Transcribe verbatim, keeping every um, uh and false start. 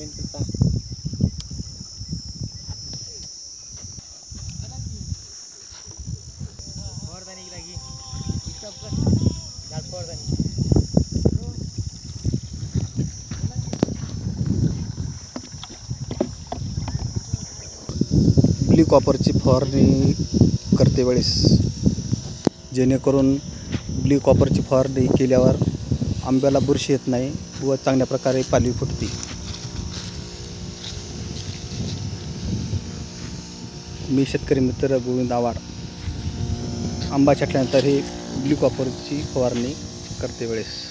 Blue कॉपरची फवारणी करते वेळेस जेणेकरून ब्ल्यू कॉपरची फवारणी केल्यावर आंब्याला बुरशी येत नाही व चांगल्या प्रकारे पालवी फुटते। मी शेतकरी मित्र गोविंद आवाड आंबा छाटल्यानंतर हे ब्ल्यू कॉपरची फवारणी करते वेळेस